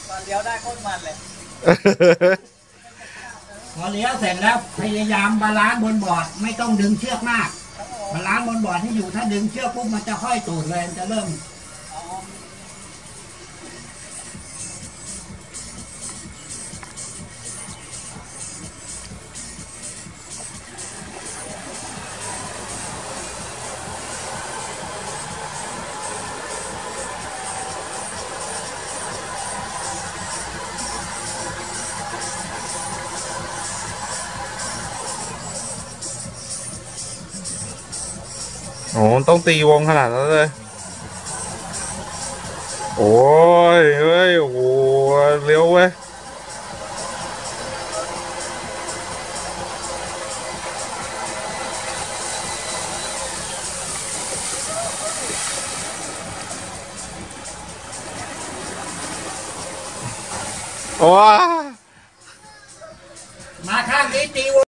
ตอนเลี้ยวได้โคตรมันเลยพอเลี้ยวเสร็จแล้วพยายามบาลานซ์บนบอร์ดไม่ต้องดึงเชือกมากบาลานซ์บนบอร์ดให้อยู่ถ้าดึงเชือกปุ๊บมันจะห้อยตูดเลยมันจะเริ่มโอ้ต้องตีวงขนาดนั้นเลยโอ้ยเฮ้ยโอ้เร็วเว้ยว้ามาข้างนี้ตี